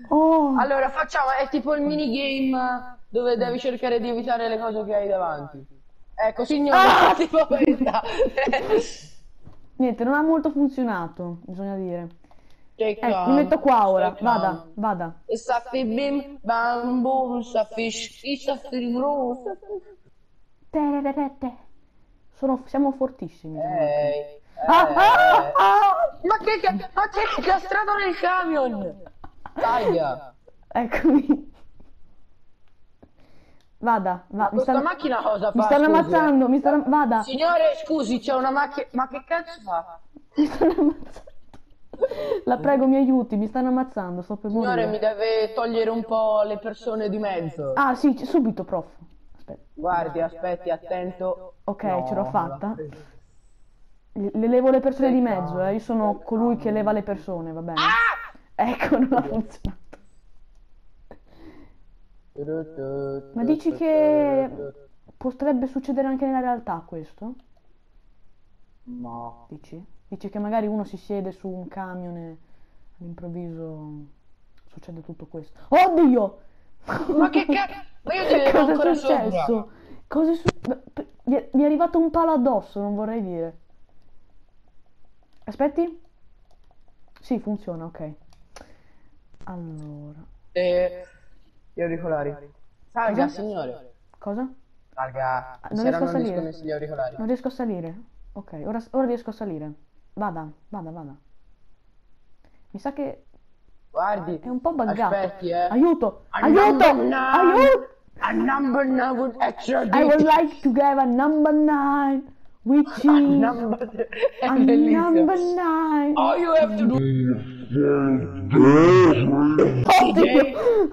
Oh, Allora facciamo, è tipo il minigame dove devi cercare di evitare le cose che hai davanti. Ecco, signore, Ah! tipo questa. Niente, non ha molto funzionato, bisogna dire. Stay Mi metto calm, qua stay ora. Vada, calm. vada. Saffi bim, bam, boom, saffi shki, saffi brum. Tererete. Siamo fortissimi, Gianmarco. Ehi, Ah, ah, ah! Ma ti hai incastrato nel camion? Taglia. Eccomi. Vada, Ma mi questa stanno, macchina cosa mi fa, stanno scusi, ammazzando, mi stanno, vada. Signore, scusi, c'è una macchina... Ma che cazzo fa? Mi stanno ammazzando. La prego, mi aiuti, mi stanno ammazzando, sto per Signore, mi morire. deve togliere un po' le persone di mezzo. Ah, sì, subito, prof. Aspetta. Guardi, aspetti, attento. Ok, ce l'ho No, non l'ha fatta. preso. Le levo le persone di Stai mezzo, calmo, Io sono stai colui che leva calmo. le persone, va bene? Ah! Ecco, non ha funzionato. Ma dici che potrebbe succedere anche nella realtà questo? No. Dici? Dici che magari uno si siede su un camion e all'improvviso succede tutto questo. Oddio! Ma che cazzo? Ma io ti vedo Cosa ancora è sopra. successo? Cosa è mi è arrivato un palo addosso, non vorrei dire. Aspetti? Sì, funziona, ok. Allora. Gli auricolari. Salga, Cosa? signore. Cosa? Salga. Ah, Mi non riesco a saranno salire. disconnessi gli auricolari. Non riesco a salire. Ok, ora riesco a salire. Vada, vada, vada. Mi sa che Guardi, è un po' buggato. aspetti, Aiuto! A Aiuto! number nine. Aiuto! A number nine with extra I would deep. like to have a number 9 with A cheese. number... È A bellissimo. number 9. All you have to do... Oddio!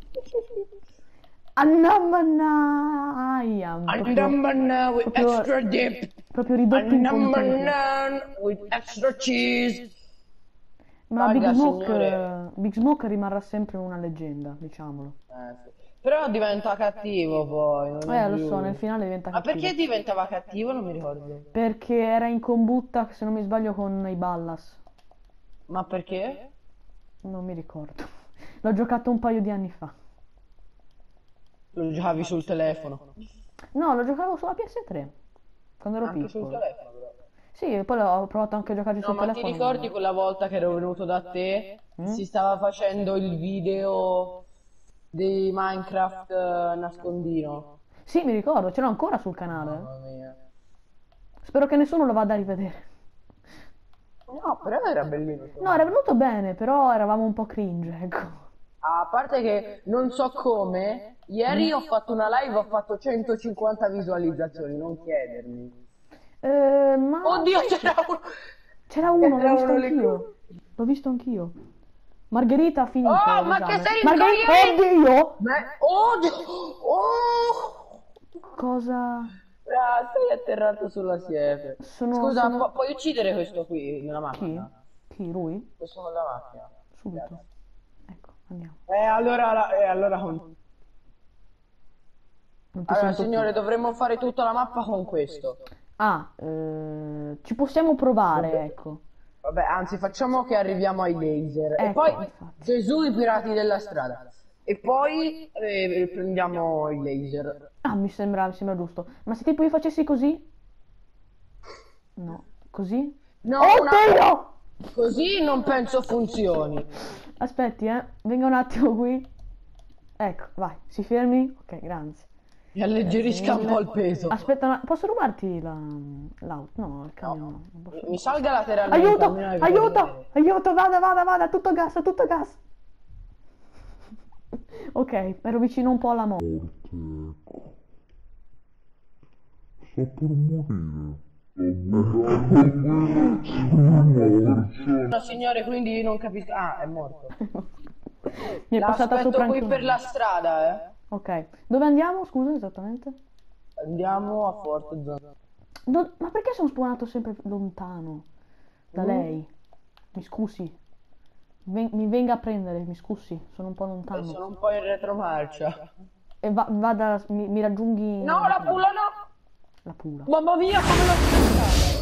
A number 9. A number nine with proprio- extra dip. Proprio A ridotto in number puntina. nine with extra cheese. Ma Salga, Big signore. Smoke rimarrà sempre una leggenda, diciamolo. Sì. Però diventa cattivo poi, non è Lo più... so, nel finale diventa Ma cattivo. perché diventava cattivo? Non mi ricordo. Perché era in combutta, se non mi sbaglio, con i Ballas. Ma perché? Non mi ricordo. L'ho giocato un paio di anni fa. Lo giocavi sul telefono. No, lo giocavo sulla PS3, quando ero Anche sul piccolo. telefono, però. Sì, poi ho provato anche a giocarci No, sul ma ti telefono. ricordi quella volta che ero venuto da te? Si stava facendo il video di Minecraft nascondino. Sì, mi ricordo, ce l'ho ancora sul canale. Mamma mia. Spero che nessuno lo vada a rivedere. No, però era bellino. No, era venuto bene, però eravamo un po' cringe, ecco. A parte che non so come, ieri ho fatto una live, ho fatto 150 visualizzazioni, non chiedermi. Ma... Oddio, c'era uno! C'era uno, C'era l'ho visto uno lì anch'io. L'ho visto anch'io. Margherita ha finito Oh, ma l'esame. che sei Margherita, incogliente! oddio! Oddio! Oh! Cosa... Ah, sei atterrato sulla siepe. Scusa, puoi uccidere questo qui nella Chi? macchina? Chi? Lui? Questo con la macchina. Subito. Ecco, andiamo. Allora Non ti Allora, sento signore, più. dovremmo fare tutta la mappa con questo. Ci possiamo provare, ecco. Vabbè, anzi, facciamo che arriviamo ai laser. E Ecco, poi infatti. Gesù, i pirati della strada. E poi prendiamo i laser. Ah, mi sembra giusto. Ma se tipo io facessi così? No. Così? No, Oddio! così non penso funzioni. Aspetti, venga un attimo qui. Ecco, vai, si fermi? Ok, grazie. Mi alleggerisca un po' il peso. Aspetta, posso rubarti l'auto? No, il camion. Non posso. Mi salga lateralmente. Aiuto! almeno che Aiuto! vedere. Aiuto! Vada! Tutto gas, tutto gas! Ok, ero vicino un po' alla morte. Sto per morire. No, signore, quindi non capisco. Ah, è morto. Mi è passata L'aspetto sopra qui anche per una. la strada, eh. Ok, dove andiamo? Scusa, esattamente? Andiamo a Forte Zona. Ma perché sono spawnato sempre lontano da lei? Mi scusi. Mi venga a prendere, mi scusi, sono un po' lontano. Sono un po' in retromarcia. E mi raggiunghi... No, la pulla no! La pula. Mamma mia, come l'ho scattata!